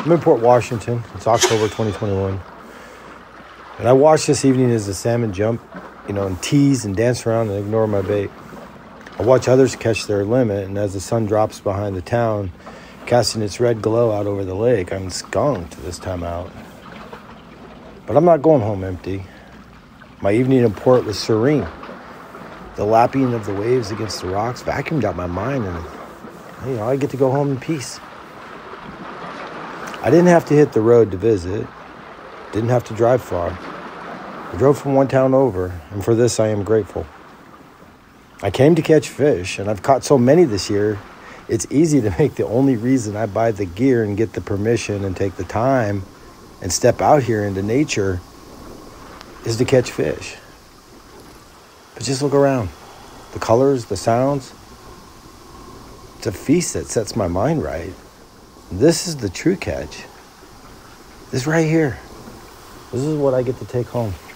I'm in Port Washington. It's October 2021. And I watch this evening as the salmon jump, and tease and dance around and ignore my bait. I watch others catch their limit, and as the sun drops behind the town, casting its red glow out over the lake, I'm skunked this time out. But I'm not going home empty. My evening in port was serene. The lapping of the waves against the rocks vacuumed out my mind, and I get to go home in peace. I didn't have to hit the road to visit. Didn't have to drive far. I drove from one town over, and for this I am grateful. I came to catch fish, and I've caught so many this year, it's easy to make the only reason I buy the gear and get the permission and take the time and step out here into nature is to catch fish. But just look around. The colors, the sounds. It's a feast that sets my mind right. This is the true catch. This right here. This is what I get to take home.